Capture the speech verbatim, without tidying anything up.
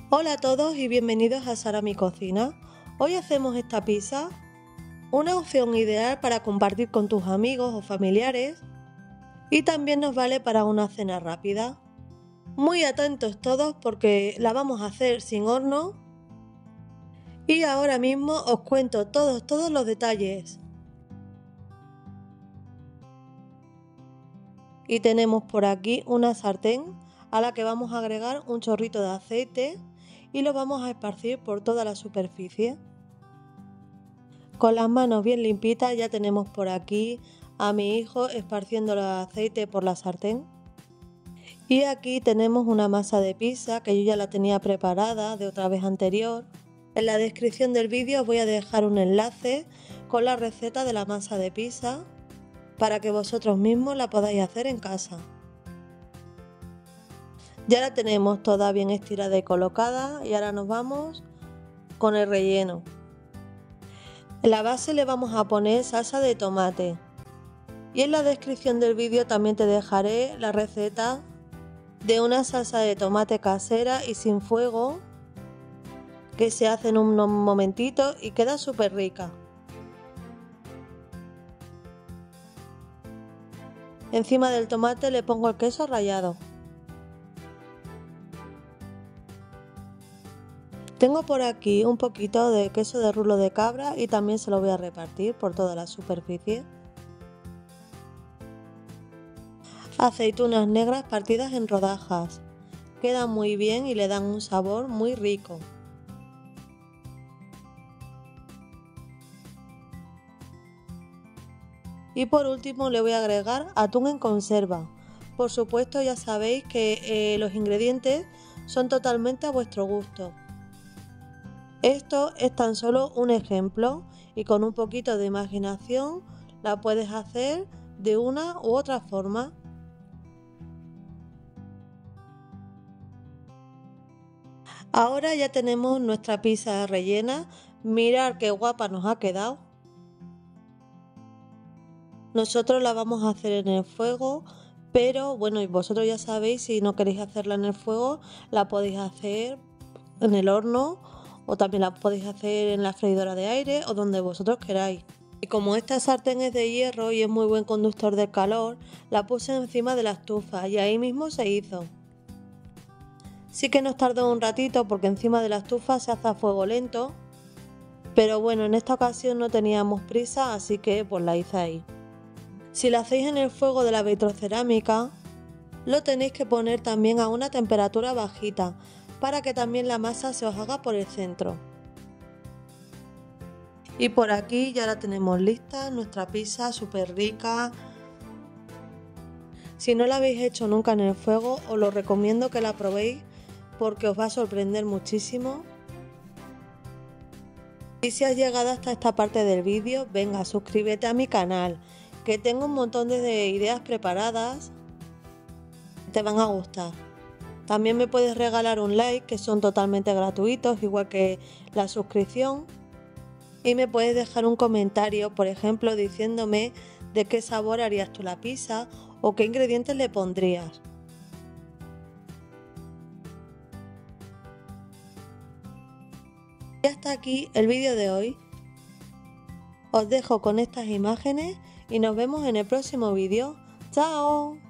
Hola a todos y bienvenidos a Sara Mi Cocina. Hoy hacemos esta pizza, una opción ideal para compartir con tus amigos o familiares y también nos vale para una cena rápida. Muy atentos todos porque la vamos a hacer sin horno y ahora mismo os cuento todos, todos los detalles. Y tenemos por aquí una sartén a la que vamos a agregar un chorrito de aceite y lo vamos a esparcir por toda la superficie. Con las manos bien limpitas ya tenemos por aquí a mi hijo esparciendo el aceite por la sartén. Y aquí tenemos una masa de pizza que yo ya la tenía preparada de otra vez anterior. En la descripción del vídeo os voy a dejar un enlace con la receta de la masa de pizza para que vosotros mismos la podáis hacer en casa. Ya la tenemos toda bien estirada y colocada y ahora nos vamos con el relleno. En la base le vamos a poner salsa de tomate y en la descripción del vídeo también te dejaré la receta de una salsa de tomate casera y sin fuego que se hace en unos momentitos y queda súper rica. Encima del tomate le pongo el queso rallado. Tengo por aquí un poquito de queso de rulo de cabra y también se lo voy a repartir por toda la superficie. Aceitunas negras partidas en rodajas. Quedan muy bien y le dan un sabor muy rico. Y por último le voy a agregar atún en conserva. Por supuesto ya sabéis que eh, los ingredientes son totalmente a vuestro gusto. Esto es tan solo un ejemplo y con un poquito de imaginación la puedes hacer de una u otra forma. Ahora ya tenemos nuestra pizza rellena. Mirad qué guapa nos ha quedado. Nosotros la vamos a hacer en el fuego, pero bueno, y vosotros ya sabéis, si no queréis hacerla en el fuego, la podéis hacer en el horno o también la podéis hacer en la freidora de aire o donde vosotros queráis. Y como esta sartén es de hierro y es muy buen conductor de calor, la puse encima de la estufa y ahí mismo se hizo. Sí que nos tardó un ratito porque encima de la estufa se hace a fuego lento, pero bueno, en esta ocasión no teníamos prisa, así que pues la hice ahí. Si la hacéis en el fuego de la vitrocerámica, lo tenéis que poner también a una temperatura bajita, para que también la masa se os haga por el centro. Y por aquí ya la tenemos lista, nuestra pizza súper rica. Si no la habéis hecho nunca en el fuego, os lo recomiendo que la probéis porque os va a sorprender muchísimo. Y si has llegado hasta esta parte del vídeo, venga, suscríbete a mi canal, que tengo un montón de ideas preparadas, te van a gustar. También me puedes regalar un like, que son totalmente gratuitos, igual que la suscripción. Y me puedes dejar un comentario, por ejemplo, diciéndome de qué sabor harías tú la pizza o qué ingredientes le pondrías. Y hasta aquí el vídeo de hoy. Os dejo con estas imágenes y nos vemos en el próximo vídeo. ¡Chao!